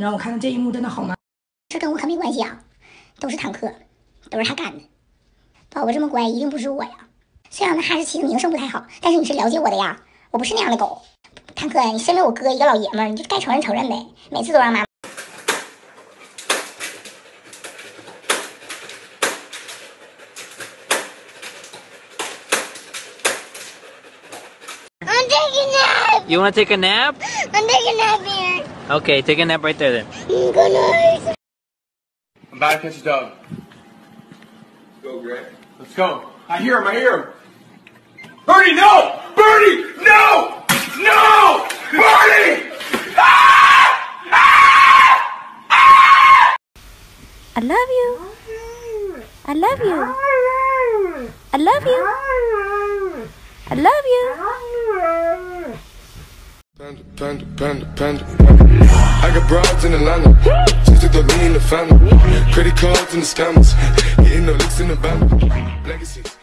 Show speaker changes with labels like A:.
A: 让我看看这一幕真的好吗？
B: 这跟我可没关系啊，都是坦克，都是他干的。宝宝这么乖，一定不是我呀。虽然那哈士奇的名声不太好，但是你是了解我的呀，我不是那样的狗。坦克，你身为我哥一个老爷们儿，你就该承认承认呗，每次都让妈。I'm taking a nap.
C: You wanna take a nap?
B: I'm taking a nap here.
C: Okay, take a nap right there then.
B: Good night.
D: I'm about to catch a dog. Let's go, Greg. Let's go. I hear him. I hear him. Bernie, no! Bernie, no! No! Bernie!
E: I love you. I love you. I love you. I love you.
F: Panda, panda, panda, panda. I got broads in Atlanta. Just to throw me in the family. Credit cards and the scammers. Hitting the licks in the band. Legacies.